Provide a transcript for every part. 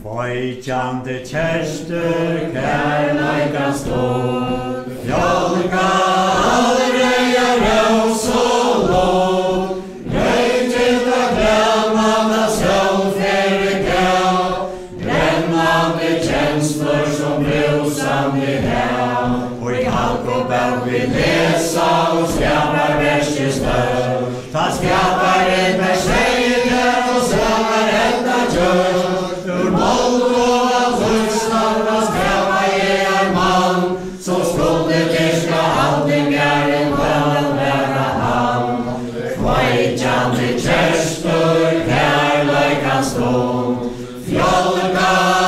Kveikjandi kjerstur, kærleikans stund, fjálka aldrei rós og lón, rauðgilda glemanda sjálfferði gæl, brennandi kjenslur som brusandi hel, og I halkobók vi lesa og skapar verskir støv, ta skapar et verseier og søvar etta gjør, ur mold og av husstand og skapa jeg mann, som skulle dyrka handlingar en kveld være han. Kveikjandi kjerstur, kærleikans stund, fjálka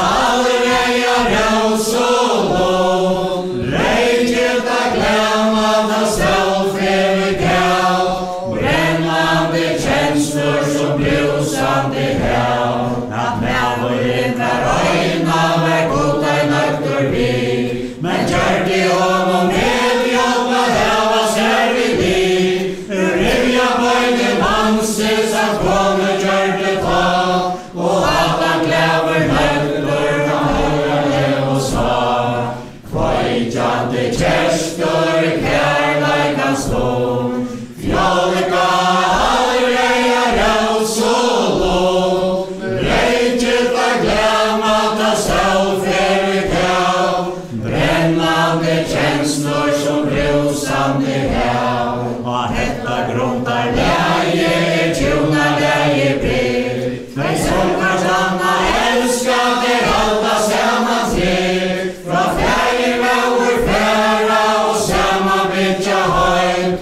aldrei rós og lón, reikilda glemanda sjálfferði gæl, brennandi kjenslur som brusandi hel, at maðurinn var øyna var god ei nøgtur við, men gjørdi honum medhjálp að hava sér við lív, rifja bøyni mannsins að komu gjørdi ta, og at hann glever nøgtur hann høyra lev og svar. Kveikjandi kjerstur, kærleikans stund, fjálka aldrei rós og lón, reikilda glemanda sjálfferði gæl, brennandi kjenslur som brusandi hel, og hetta grundar lægi tjúnalægi bil, tvei som hvart anna elska þeir halda saman til, frá fægir vegur færa og saman byggja høym,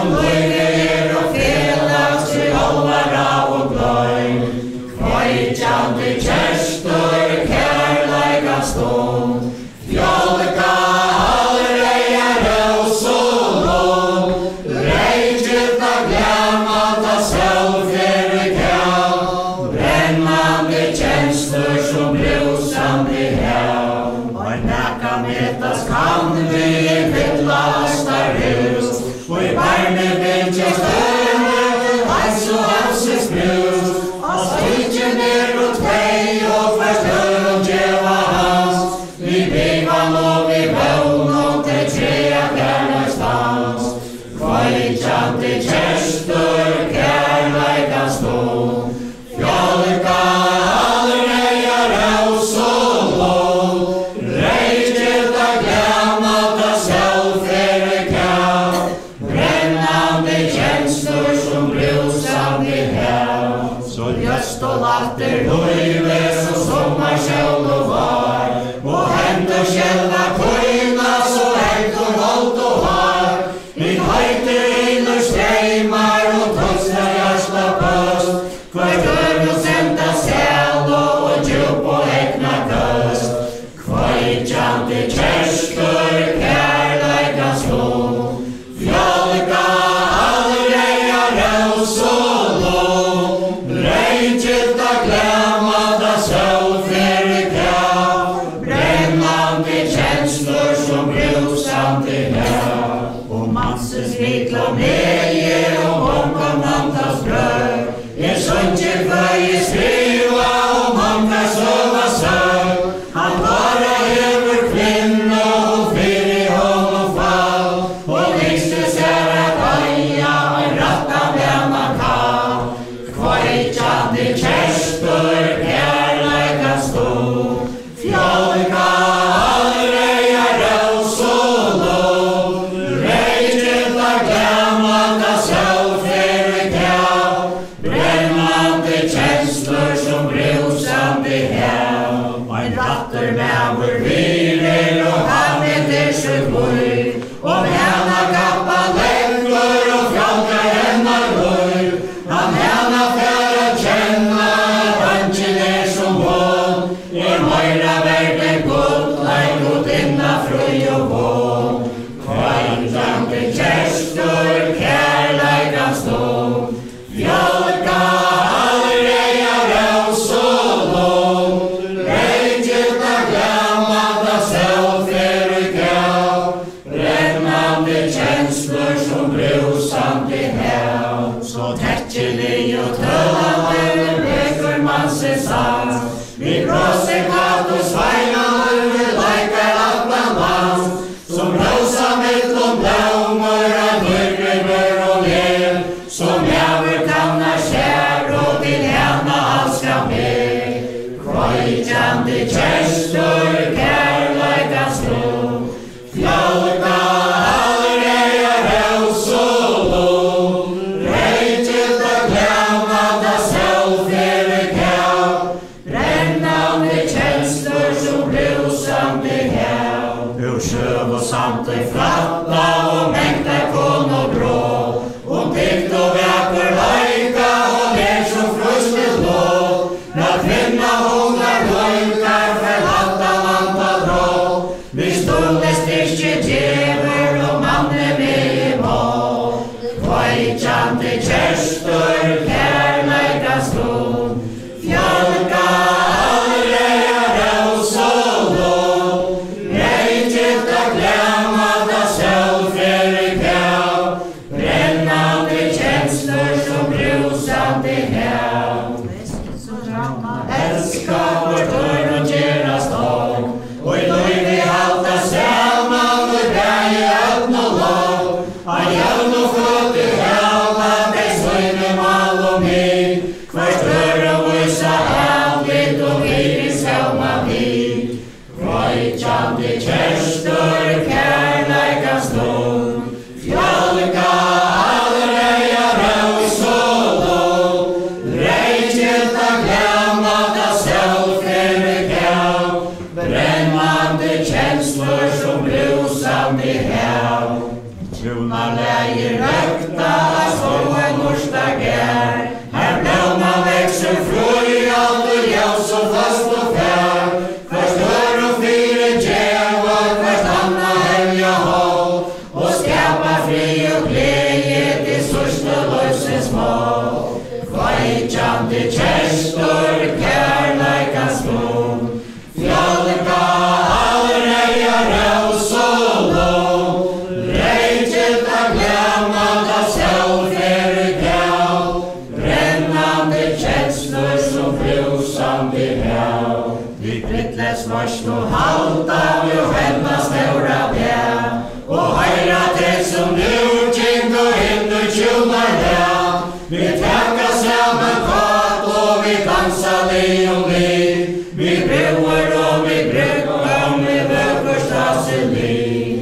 lífið og félags til alvara og gløym. Kveikjandi kjerstur, kærleikans stund, fjálka aldrei rós og lón, reikilda glemanda sjálfferði gæl, brennandi kjenslur som brusandi hel, og nakka metast kann við fyllast hús, og I barmi byggjast öðru, hæs og halsins brús, og stíkjen og tvei og fæst öðrum djeva hans, vi bygvan og vi vón og til trea kærleikstans. Kveikjandi kjerstur, kærleikans stund, fjálka aldrei rós og lón, reikilda glemanda sjálfferði gæl, brennandi kjenslur som brusandi hel, så ljöst og latter lífið som sommar sjálv og var, og hendur sjálva kvína så hendur holdt og har, vi heitir innur streymar og tókstar hjärsta pöst, hvert öru senda sel og djup og hekna köst. Kveikjandi kjerstur, kærleikans stund, fjálka aldrei rós og lón, reikilda glemanda sjálfferði gæl, brennandi kjenslur som brusandi hel, og mannsins mikla megi og omkomnandans brød, sungir føyi skriva og mangar søva søg, han bara hefur kvinna og fyrir honum fall, og lengstu sér að bæja ein rattan vennan kall. Kveikjandi kjerstur, kærleikans stund, fjálka aldrei rós og lón, reikilda glemanda sjálfferði gæl, brennandi kjenslur som brusandi hel, ein rattur maður virir og hann sitt lív, og hana kappa lengur og fjálka hennar lív, hann hana fer að kenna at angin som von, meira verð en gullleik og dinna frøy og von. Kveikjandi kjerstur, kærleikans stund, fjálka aldrei rós og lón, reikilda glemanda sjálfferði gæl, brennandi kjenslur som brusandi hel, så tekkjelig og tølandi vekur mannsins sang, vi bråser Kveikjandi kjørstor, kærleikans blod, fjálka aldrei rós og lov, reitjilt og glemanda selv fyrir kjál, brennandi kjenstor som brusandi hev, ur sjøv og samt flatta og mengta kon og brå, dikt og vakker leika og mer som frustet lov, na kvinna hundar løykar forlatta landa drå, vi stolest ikke djever og manne med i mål, kveikjandi kjørstor, kærleikans blod, fjálka aldrei rós og lov, reitjilt og glemanda selv fyrir kjál, brennande kjensler som brusande hev. Elska vårt år og gjerast og i løyvi halda saman og brei öfn og lov, a jævn og flott i heva, dei svøyne mal og mig, hvert ør og vysa avlit og virins helma vid, kveikjandi kjørstor, kærleikans blod, fjálka Trúnarlegir røkta, så en morsdager, her blóma vekser frøy, aldur ljós og fast og fær, hvert hør og fire djeva, hvert anna helja hold, og skapa fri og glede til største løsens mål. Kveikjandi kjørstor, kærleikans blod, fjálka aldrei rós og lov, reitjilt og glemanda selv fyrir kjál, brennande kjensler som brusandi hev. Vi britles varsn og halda, vi henda ståra bjær, og høyra det som nu kjeng og hinnu tjunar hev. Vi takka saman kvat og vi dansa li og li, vi bruer og vi brukar, vi vøkur strase li.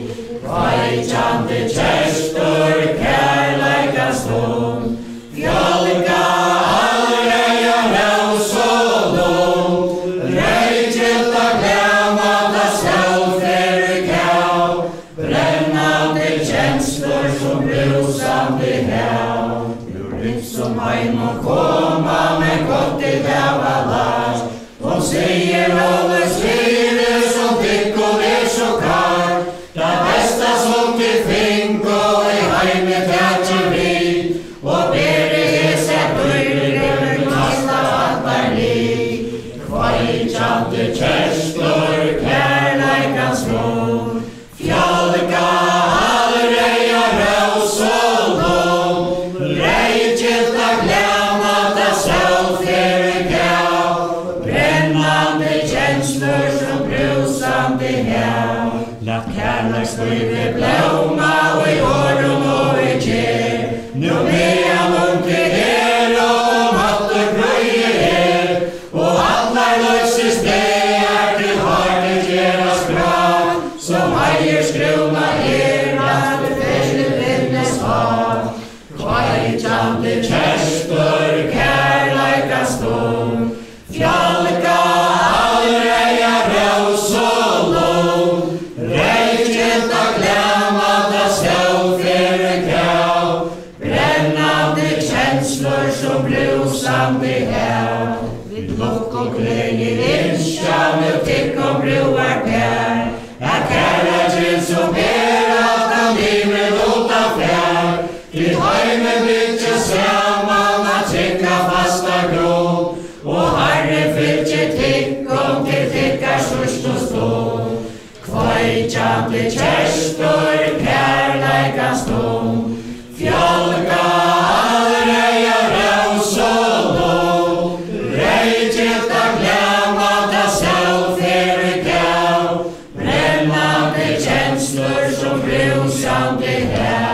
Kveikjandi kjørstor, kærleikans blod, fjálka aldrei rós og lov, reitjilt og glemanda selv fyrir kjál, brennande kjensler som brusandi hev. Ur som heim og koma med godt i heva last, og sier alles fire som tikk og så kar, det besta som til fink og i heimet tætjer vi, og bere hese bøyre kasta attar li. Kveikjandi kjørstor, kærleikans blod, fjálka aldrei rós og lov, reitjilt og glemanda selv fyrir kjál, brennande kjensler som brusandi hev. Lat kærleikslivet blóma og i åren og i kjær, nu medan unge og matter grøye og allar løses deir til harde gjerast bra, som eier skruna at det fyrste finnes hav. Kveikjandi kjørstor, kærleikans blod, fjálka aldrei rós og lov, reitjilt og glemanda selv fyrir kjál, brennande kjensler som brusandi hev. Vi lukk og glede innskja med tikk og bruar pær, kærleikjen som ber alt av livet lota fjær, til heime bytja saman a trykka fasta grunn, og Herre fylgje tikkum til tikkar størst og stål. Kveikjandi kjørstor, kærleikans blod, fjálka aldrei rós og lov, reitjilt og glemanda selv fyrir kjál, brennande kjensler som brusandi hev.